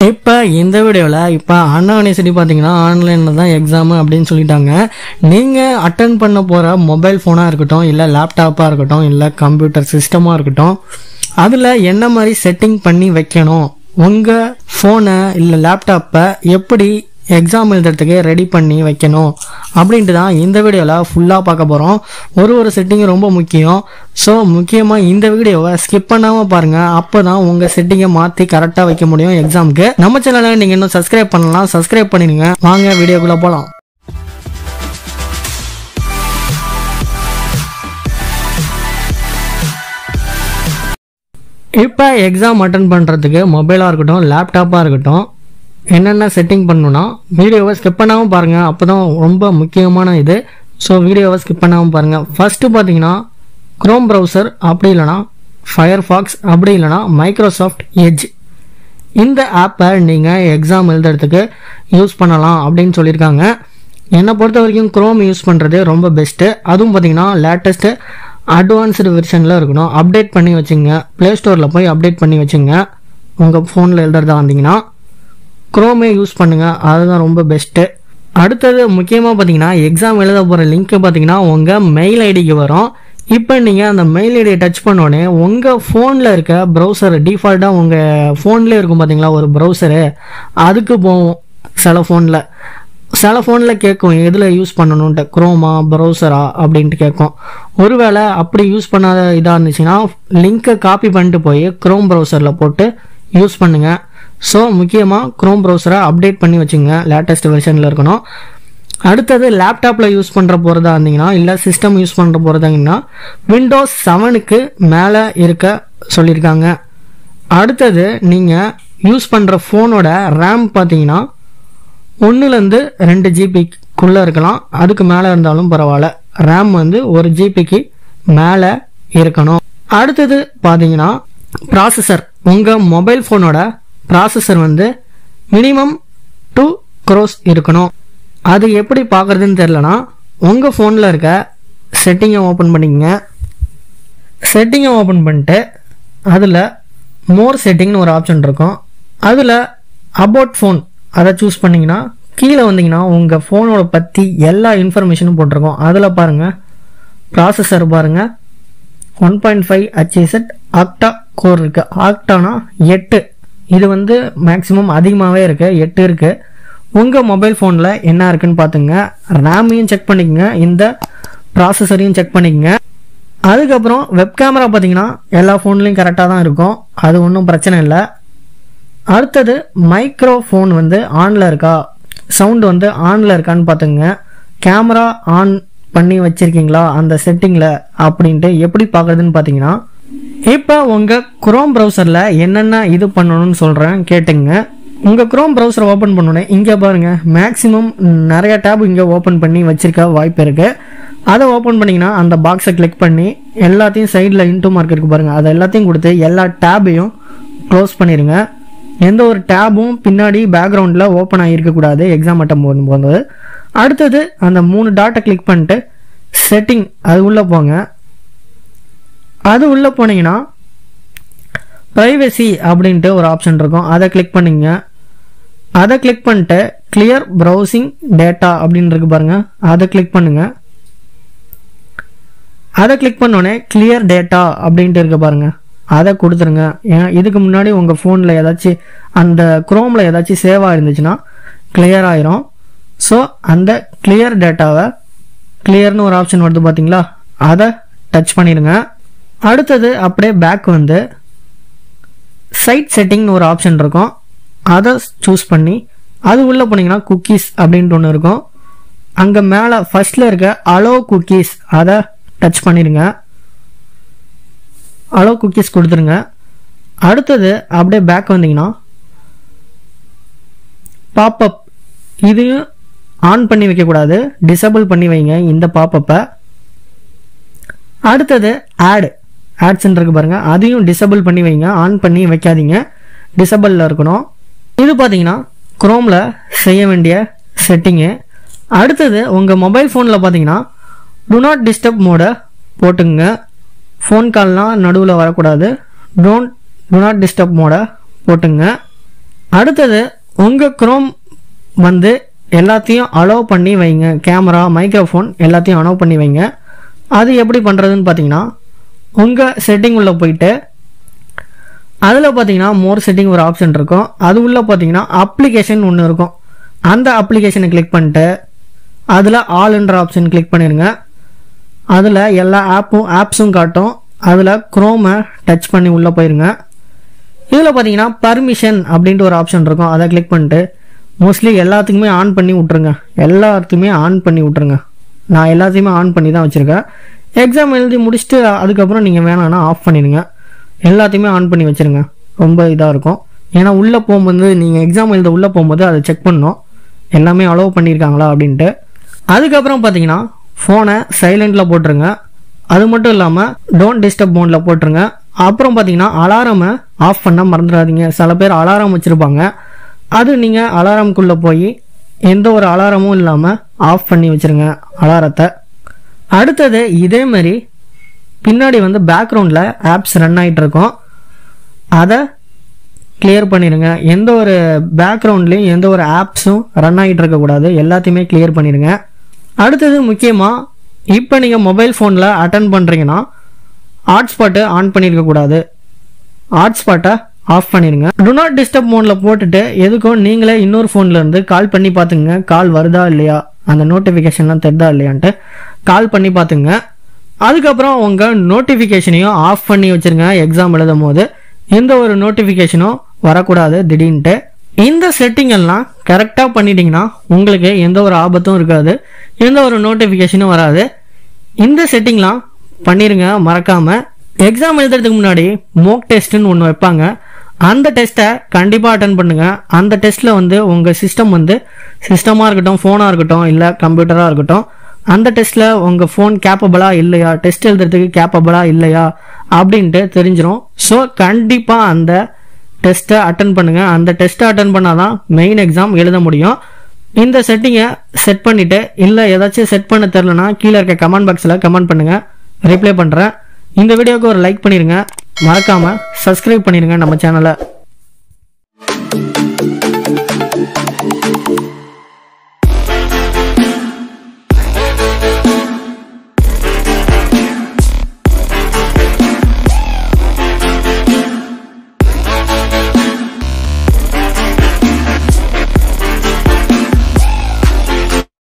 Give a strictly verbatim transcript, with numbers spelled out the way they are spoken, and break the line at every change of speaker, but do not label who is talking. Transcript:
இப்போ இந்த வீடியோவில் இப்போ அண்ணா யூனிவர்சிட்டி பார்த்தீங்கன்னா ஆன்லைனில் தான் எக்ஸாமு அப்படின்னு சொல்லிட்டாங்க. நீங்கள் அட்டன் பண்ண போகிற மொபைல் ஃபோனாக இருக்கட்டும், இல்லை லேப்டாப்பாக இருக்கட்டும், இல்லை கம்ப்யூட்டர் சிஸ்டமாக இருக்கட்டும், அதில் என்ன மாதிரி செட்டிங் பண்ணி வைக்கணும், உங்கள் ஃபோனை இல்லை லேப்டாப்பை எப்படி எக்ஸாம் எழுதுறதுக்கு ரெடி பண்ணி வைக்கணும் அப்படின்ட்டு தான் இந்த வீடியோவில் ஃபுல்லாக பார்க்க போகிறோம். ஒரு ஒரு செட்டிங்கும் ரொம்ப முக்கியம். ஸோ முக்கியமாக இந்த வீடியோவை ஸ்கிப் பண்ணாமல் பாருங்கள். அப்போ தான் உங்கள் செட்டிங்கை மாற்றி கரெக்டாக வைக்க முடியும் எக்ஸாமுக்கு. நம்ம சேனலை நீங்கள் இன்னும் சப்ஸ்கிரைப் பண்ணலாம், சப்ஸ்கிரைப் பண்ணிடுங்க. வாங்க வீடியோக்குள்ளே போகலாம். இப்போ எக்ஸாம் அட்டன் பண்ணுறதுக்கு மொபைலாக இருக்கட்டும், லேப்டாப்பாக இருக்கட்டும், என்னென்ன செட்டிங் பண்ணணும்னா வீடியோவை ஸ்கிப் பண்ணாமல் பாருங்கள். அப்போ தான் ரொம்ப முக்கியமான இது. ஸோ வீடியோவை ஸ்கிப் பண்ணாமல் பாருங்கள். ஃபஸ்ட்டு பார்த்தீங்கன்னா குரோம் ப்ரௌசர், அப்படி இல்லைனா ஃபயர்ஃபாக்ஸ், அப்படி இல்லைனா மைக்ரோசாஃப்ட் எட்ஜ், இந்த ஆப்பை நீங்கள் எக்ஸாம் எழுதுறதுக்கு யூஸ் பண்ணலாம் அப்படின்னு சொல்லியிருக்காங்க. என்னை பொறுத்த வரைக்கும் குரோம் யூஸ் பண்ணுறது ரொம்ப பெஸ்ட்டு. அதுவும் பார்த்தீங்கன்னா லேட்டஸ்ட்டு அட்வான்ஸ்டு வெர்ஷனில் இருக்கணும். அப்டேட் பண்ணி வச்சுங்க, ப்ளே ஸ்டோரில் போய் அப்டேட் பண்ணி வச்சுங்க. உங்கள் ஃபோனில் எழுதுறதா வந்தீங்கன்னா குரோமே யூஸ் பண்ணுங்கள், அதுதான் ரொம்ப பெஸ்ட்டு. அடுத்தது முக்கியமாக பார்த்தீங்கன்னா எக்ஸாம் எழுத போகிற லிங்க்கு பார்த்தீங்கன்னா உங்கள் மெயில் ஐடிக்கு வரும். இப்போ நீங்கள் அந்த மெயில் ஐடியை டச் பண்ணோடனே உங்கள் ஃபோனில் இருக்க ப்ரௌசர், டிஃபால்ட்டாக உங்கள் ஃபோன்லேயே இருக்கும் பார்த்தீங்களா ஒரு ப்ரௌசரு, அதுக்கு போவோம். சில ஃபோனில் சில ஃபோனில் கேட்கும் எதில் யூஸ் பண்ணணுன்ட்டு, குரோமா ப்ரௌசரா அப்படின்ட்டு கேட்கும். ஒருவேளை அப்படி யூஸ் பண்ணாத இதாக இருந்துச்சுன்னா லிங்க்கை காப்பி பண்ணிட்டு போய் குரோம் ப்ரௌசரில் போட்டு யூஸ் பண்ணுங்கள். ஸோ முக்கியமாக குரோம் ப்ரௌசரை அப்டேட் பண்ணி வச்சுங்க, லேட்டஸ்ட் வெர்ஷனில் இருக்கணும். அடுத்தது லேப்டாப்பில் யூஸ் பண்ணுற போகிறதா இருந்தீங்கன்னா, இல்லை சிஸ்டம் யூஸ் பண்ணுற போகிறதாங்கன்னா விண்டோஸ் செவனுக்கு மேலே இருக்க சொல்லியிருக்காங்க. அடுத்தது நீங்கள் யூஸ் பண்ணுற ஃபோனோட ரேம் பார்த்தீங்கன்னா ஒன்றுலேருந்து ரெண்டு ஜிபிக்குள்ளே இருக்கலாம், அதுக்கு மேலே இருந்தாலும் பரவாயில்ல. ரேம் வந்து ஒரு ஜிபிக்கு மேலே இருக்கணும். அடுத்தது பார்த்தீங்கன்னா ப்ராசஸர், உங்கள் மொபைல் ஃபோனோட ப்ராசஸர் வந்து மினிமம் டூ க்ரோஸ் இருக்கணும். அது எப்படி பார்க்குறதுன்னு தெரிலனா உங்கள் ஃபோனில் இருக்க செட்டிங்கை ஓப்பன் பண்ணிக்கங்க. செட்டிங்கை ஓப்பன் பண்ணிட்டு அதில் மோர் செட்டிங்னு ஒரு ஆப்ஷன் இருக்கும். அதில் அபவுட் ஃபோன் அதை சூஸ் பண்ணிங்கன்னா கீழே வந்தீங்கன்னா உங்கள் ஃபோனோட பற்றி எல்லா இன்ஃபர்மேஷனும் போட்டிருக்கோம். அதில் பாருங்கள் ப்ராசஸர் பாருங்கள், one point five H Z octa core இருக்குது. ஆக்டானா எட்டு, இது வந்து மேக்ஸிமம் அதிகமாகவே இருக்குது, எட்டு இருக்குது. உங்கள் மொபைல் ஃபோனில் என்ன இருக்குன்னு பார்த்துங்க. ரேமையும் செக் பண்ணிக்கங்க, இந்த ப்ராசஸரையும் செக் பண்ணிக்கங்க. அதுக்கப்புறம் வெப் கேமரா பார்த்தீங்கன்னா எல்லா ஃபோன்லேயும் கரெக்டாக தான் இருக்கும், அது ஒன்றும் பிரச்சனை இல்லை. அடுத்தது மைக்ரோ ஃபோன் வந்து ஆனில் இருக்கா, சவுண்டு வந்து ஆனில் இருக்கான்னு பார்த்துங்க. கேமரா ஆன் பண்ணி வச்சுருக்கீங்களா அந்த செட்டிங்கில் அப்படின்ட்டு எப்படி பார்க்குறதுன்னு பார்த்தீங்கன்னா, இப்போ உங்கள் குரோம் ப்ரௌசரில் என்னென்ன இது பண்ணணும்னு சொல்கிறேன் கேட்டுங்க. உங்கள் குரோம் ப்ரௌசரை ஓப்பன் பண்ணோன்னே இங்கே பாருங்கள் மேக்ஸிமம் நிறைய டேப் இங்கே ஓப்பன் பண்ணி வச்சுருக்க வாய்ப்பு இருக்குது. அதை ஓப்பன் பண்ணிங்கன்னா அந்த பாக்ஸை கிளிக் பண்ணி எல்லாத்தையும் சைடில் இன்டூ மார்க் இருக்குது பாருங்கள், அதை எல்லாத்தையும் கொடுத்து எல்லா டேபையும் க்ளோஸ் பண்ணிடுங்க. எந்த ஒரு டேபும் பின்னாடி பேக்ரவுண்டில் ஓப்பன் ஆகியிருக்கக்கூடாது எக்ஸாம் அட்டன் போகும்போது. அடுத்தது அந்த மூணு டாட்டை கிளிக் பண்ணிட்டு செட்டிங் அது உள்ளே போங்க. அது உள்ளே போனீங்கன்னா ப்ரைவசி அப்படின்ட்டு ஒரு ஆப்ஷன் இருக்கும், அதை கிளிக் பண்ணிங்க. அதை கிளிக் பண்ணிட்டு கிளியர் ப்ரௌசிங் டேட்டா அப்படின்னு இருக்கு பாருங்க, அதை கிளிக் பண்ணுங்க. அதை கிளிக் பண்ணோடனே கிளியர் டேட்டா அப்படின்ட்டு இருக்கு பாருங்க, அதை கொடுத்துருங்க. ஏன் இதுக்கு முன்னாடி உங்கள் ஃபோனில் ஏதாச்சும் அந்த குரோமில் ஏதாச்சும் சேவாக இருந்துச்சுன்னா கிளியர் ஆயிரும். ஸோ அந்த கிளியர் டேட்டாவை, கிளியர்னு ஒரு ஆப்ஷன் வருது பார்த்தீங்களா, அதை டச் பண்ணிடுங்க. அடுத்தது அப்படியே பேக் வந்து சைட் செட்டிங்னு ஒரு ஆப்ஷன் இருக்கும், அதை சூஸ் பண்ணி அது உள்ளே போனீங்கன்னா குக்கீஸ் அப்படின்ட்டு ஒன்று இருக்கும். அங்கே மேலே ஃபர்ஸ்டில் இருக்க அலோ குக்கீஸ் அதை டச் பண்ணிடுங்க. அலோ குக்கீஸ் கொடுத்துருங்க. அடுத்தது அப்படியே பேக் வந்தீங்கன்னா பாப்அப், இதையும் ஆன் பண்ணி வைக்கக்கூடாது, டிசேபிள் பண்ணி வைங்க இந்த பாப்பப்பை. அடுத்தது ஆட் ஆட்ஸ்ன்னு இருக்கு பாருங்க, அதையும் டிசேபிள் பண்ணி வைங்க, ஆன் பண்ணி வைக்காதீங்க, டிசேபிளில் இருக்கணும். இது பார்த்தீங்கன்னா குரோமில் செய்ய வேண்டிய செட்டிங்கு. அடுத்தது உங்கள் மொபைல் ஃபோனில் பார்த்தீங்கன்னா டு நாட் டிஸ்டர்ப் மோடை போட்டுங்க. ஃபோன் கால்னால் நடுவில் வரக்கூடாது, டோன்ட் டு நாட் டிஸ்டர்ப் மோடை போட்டுங்க. அடுத்தது உங்கள் குரோம் வந்து எல்லாத்தையும் அலோவ் பண்ணி வைங்க. கேமரா, மைக்ரோஃபோன் எல்லாத்தையும் அலோவ் பண்ணி வைங்க. அது எப்படி பண்ணுறதுன்னு பார்த்தீங்கன்னா, உங்கள் செட்டிங் உள்ளே போயிட்டு அதில் பார்த்தீங்கன்னா மோர் செட்டிங் ஒரு ஆப்ஷன் இருக்கும். அது உள்ளே பார்த்தீங்கன்னா அப்ளிகேஷன் ஒன்று இருக்கும். அந்த அப்ளிகேஷனை கிளிக் பண்ணிட்டு அதில் ஆல்ன்ற ஆப்ஷன் கிளிக் பண்ணிடுங்க. அதில் எல்லா ஆப்பும் ஆப்ஸும் காட்டும். அதில் குரோமை டச் பண்ணி உள்ளே போயிருங்க. இதில் பார்த்தீங்கன்னா பர்மிஷன் அப்படின்ட்டு ஒரு ஆப்ஷன் இருக்கும். அதை கிளிக் பண்ணிட்டு மோஸ்ட்லி எல்லாத்துக்குமே ஆன் பண்ணி விட்ருங்க. எல்லாத்துக்குமே ஆன் பண்ணி விட்ருங்க. நான் எல்லாத்தையுமே ஆன் பண்ணி தான் வச்சுருக்கேன். எக்ஸாம் எழுதி முடிச்சுட்டு அதுக்கப்புறம் நீங்கள் வேணான்னா ஆஃப் பண்ணிடுங்க. எல்லாத்தையுமே ஆன் பண்ணி வச்சுருங்க. ரொம்ப இதாக இருக்கும். ஏன்னா உள்ளே போகும்போது நீங்கள் எக்ஸாம் எழுத உள்ளே போகும்போது அதை செக் பண்ணணும் எல்லாமே அலோவ் பண்ணியிருக்காங்களா அப்படின்ட்டு. அதுக்கப்புறம் பார்த்தீங்கன்னா ஃபோனை சைலண்டில் போட்டுருங்க. அது மட்டும் இல்லாமல் டோன்ட் டிஸ்டர்ப் மோடில் போட்டுருங்க. அப்புறம் பார்த்தீங்கன்னா அலாரமை ஆஃப் பண்ண மறந்துடாதீங்க. சில பேர் அலாரம் வச்சுருப்பாங்க. அது நீங்கள் அலாரம்குள்ளே போய் எந்த ஒரு அலாரமும் இல்லாமல் ஆஃப் பண்ணி வச்சுருங்க அலாரத்தை. அடுத்தது இதே மாதிரி பின்னாடி வந்து பேக்ரவுண்டில் ஆப்ஸ் ரன் ஆகிட்டு இருக்கும். அதை கிளியர் பண்ணிடுங்க. எந்த ஒரு பேக்ரவுண்ட்லேயும் எந்த ஒரு ஆப்ஸும் ரன் ஆகிட்டு இருக்கக்கூடாது. எல்லாத்தையுமே கிளியர் பண்ணிடுங்க. அடுத்தது முக்கியமாக இப்போ நீங்கள் மொபைல் ஃபோனில் அட்டன் பண்ணுறீங்கன்னா ஹாட்ஸ்பாட்டை ஆன் பண்ணியிருக்கக்கூடாது. ஹாட்ஸ்பாட்டை ஆஃப் பண்ணிடுங்க. டு நாட் டிஸ்டர்ப் மோடில் போட்டுட்டு எதுக்கும் நீங்களே இன்னொரு ஃபோன்லேருந்து கால் பண்ணி பார்த்துங்க. கால் வருதா இல்லையா, அந்த நோட்டிஃபிகேஷன்லாம் தெரிதா இல்லையான்ட்டு கால் பண்ணி பார்த்துங்க. அதுக்கப்புறம் உங்கள் நோட்டிஃபிகேஷனையும் ஆஃப் பண்ணி வச்சுருங்க. எக்ஸாம் எழுதும் போது எந்த ஒரு நோட்டிஃபிகேஷனும் வரக்கூடாது திடீர்னுட்டு. இந்த செட்டிங் எல்லாம் கரெக்டாக பண்ணிட்டீங்கன்னா உங்களுக்கு எந்த ஒரு ஆபத்தும் இருக்காது, எந்த ஒரு நோட்டிஃபிகேஷனும் வராது. இந்த செட்டிங்லாம் பண்ணிடுங்க மறக்காமல். எக்ஸாம் எழுதுறதுக்கு முன்னாடி மோக் டெஸ்ட்டுன்னு ஒன்று வைப்பாங்க. அந்த டெஸ்ட்டை கண்டிப்பாக அட்டன் பண்ணுங்கள். அந்த டெஸ்ட்டில் வந்து உங்கள் சிஸ்டம் வந்து சிஸ்டமாக இருக்கட்டும், ஃபோனாக இருக்கட்டும், இல்லை கம்ப்யூட்டராக இருக்கட்டும், அந்த டெஸ்ட்டில் உங்கள் ஃபோன் கேப்பபிளாக இல்லையா, டெஸ்ட் எழுதுறதுக்கு கேப்பபிளாக இல்லையா அப்படின்ட்டு தெரிஞ்சிடும். ஸோ கண்டிப்பாக அந்த டெஸ்ட்டை அட்டன் பண்ணுங்கள். அந்த டெஸ்ட்டை அட்டன் பண்ணால் தான் மெயின் எக்ஸாம் எழுத முடியும். இந்த செட்டிங்கை செட் பண்ணிவிட்டு இல்லை ஏதாச்சும் செட் பண்ண தெரிலனா கீழே இருக்க கமெண்ட் பாக்ஸில் கமெண்ட் பண்ணுங்கள், ரிப்ளை பண்ணுறேன். இந்த வீடியோவுக்கு ஒரு லைக் பண்ணிடுங்க. மறக்காமல் சப்ஸ்கிரைப் பண்ணிடுங்க நம்ம சேனலை.